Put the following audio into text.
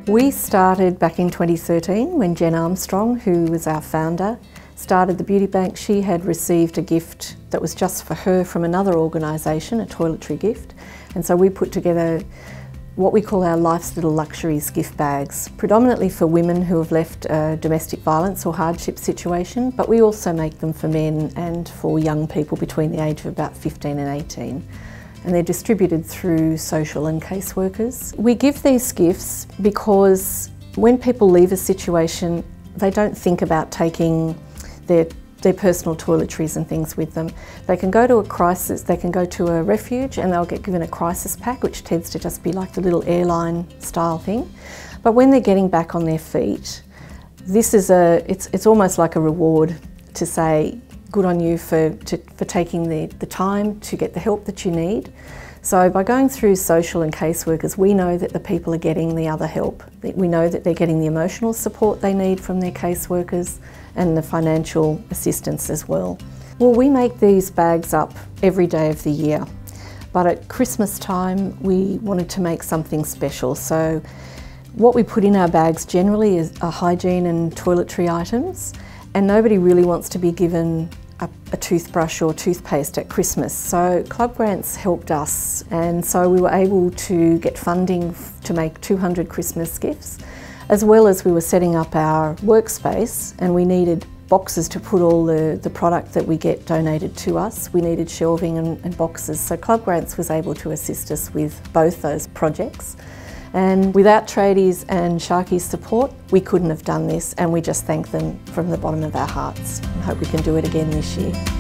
We started back in 2013 when Jen Armstrong, who was our founder, started the beauty bank. She had received a gift that was just for her from another organisation, a toiletry gift, and so we put together what we call our Life's Little Luxuries gift bags, predominantly for women who have left a domestic violence or hardship situation, but we also make them for men and for young people between the age of about 15 and 18. And they're distributed through social and caseworkers. We give these gifts because when people leave a situation, they don't think about taking their personal toiletries and things with them. They can go to a crisis, they can go to a refuge and they'll get given a crisis pack, which tends to just be like the little airline style thing. But when they're getting back on their feet, this is it's almost like a reward to say, good on you for taking the time to get the help that you need. So by going through social and caseworkers, we know that the people are getting the other help. We know that they're getting the emotional support they need from their caseworkers and the financial assistance as well. Well, we make these bags up every day of the year, but at Christmas time we wanted to make something special. So what we put in our bags generally are hygiene and toiletry items, and nobody really wants to be given a toothbrush or toothpaste at Christmas. So ClubGrants helped us, and so we were able to get funding to make 200 Christmas gifts, as well as we were setting up our workspace and we needed boxes to put all the product that we get donated to us. We needed shelving and boxes, so ClubGrants was able to assist us with both those projects. And without tradies and Sharky's support, we couldn't have done this, and we just thank them from the bottom of our hearts and hope we can do it again this year.